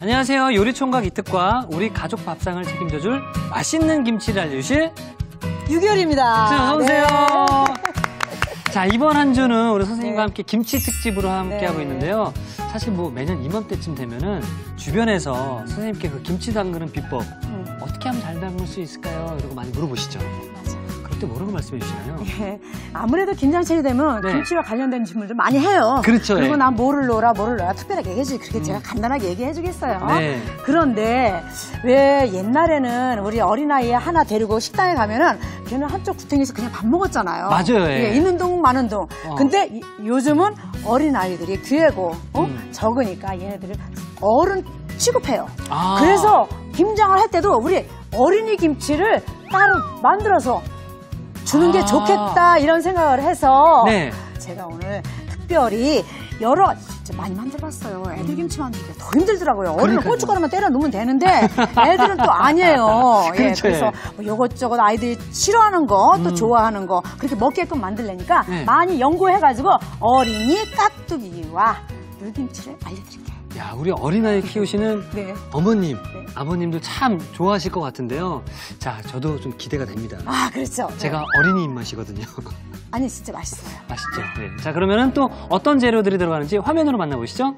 안녕하세요. 요리총각 이특과 우리 가족 밥상을 책임져줄 맛있는 김치를 알려주실 유결입니다. 자, 어서오세요. 네. 자, 이번 한 주는 우리 선생님과 네. 함께 김치 특집으로 함께하고 네. 있는데요. 사실 뭐 매년 이맘때쯤 되면은 주변에서 선생님께 그 김치 담그는 비법 어떻게 하면 잘 담글 수 있을까요? 이러고 많이 물어보시죠. 맞아요. 그럴 때 뭐라고 말씀해 주시나요? 예, 아무래도 김장철이 되면 네. 김치와 관련된 질문을 많이 해요. 그렇죠. 그리고 예. 난 뭐를 넣어라 특별하게 얘기해주지. 그렇게 제가 간단하게 얘기해주겠어요. 네. 그런데 왜 옛날에는 우리 어린아이 하나 데리고 식당에 가면은 걔는 한쪽 구탱이에서 그냥 밥 먹었잖아요. 맞아요. 예. 예, 있는 동 마는 동. 근데 요즘은 어린아이들이 귀하고 적으니까 얘네들을 어른 취급해요. 아. 그래서 김장을 할 때도 우리 어린이 김치를 따로 만들어서 주는 게 좋겠다 이런 생각을 해서 네. 제가 오늘 특별히 여러 진짜 많이 만들어봤어요. 애들 김치 만들기가 더 힘들더라고요. 어른은 그러니까요. 고춧가루만 때려 넣으면 되는데 애들은 또 아니에요. 예, 그렇죠. 그래서 뭐 이것저것 아이들이 싫어하는 거 또 좋아하는 거 그렇게 먹게끔 만들려니까 네. 많이 연구해가지고 어린이 깍두기와 물김치를 알려드릴게요. 야, 우리 어린아이 키우시는 네. 어머님, 네. 아버님도 참 좋아하실 것 같은데요. 자, 저도 좀 기대가 됩니다. 아, 그렇죠. 제가 네. 어린이 입맛이거든요. 아니 진짜 맛있어요. 맛있죠? 네. 자, 그러면은 또 어떤 재료들이 들어가는지 화면으로 만나보시죠.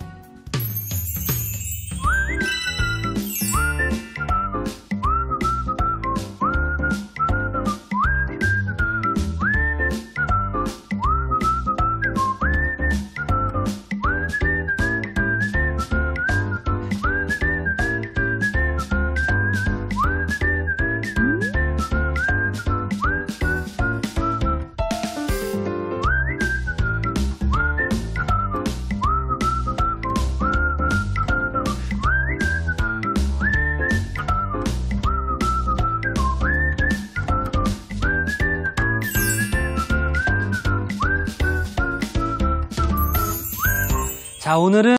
자, 오늘은